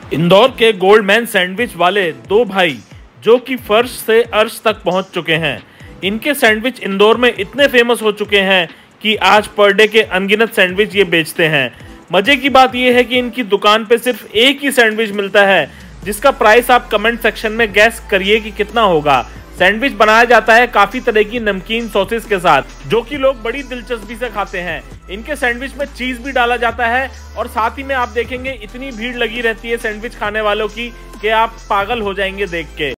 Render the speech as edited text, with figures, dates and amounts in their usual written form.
इंदौर के Goldman sandwich वाले दो भाई जो कि फर्श से अर्श तक पहुंच चुके हैं। इनके सैंडविच इंदौर में इतने फेमस हो चुके हैं कि आज पर डे के अनगिनत सैंडविच ये बेचते हैं। मजे की बात यह है कि इनकी दुकान पे सिर्फ एक ही सैंडविच मिलता है, जिसका प्राइस आप कमेंट सेक्शन में गैस करिए कि कितना होगा। सैंडविच बनाया जाता है काफी तरह की नमकीन सॉसेस के साथ, जो कि लोग बड़ी दिलचस्पी से खाते हैं। इनके सैंडविच में चीज भी डाला जाता है और साथ ही में आप देखेंगे इतनी भीड़ लगी रहती है सैंडविच खाने वालों की कि आप पागल हो जाएंगे देख के।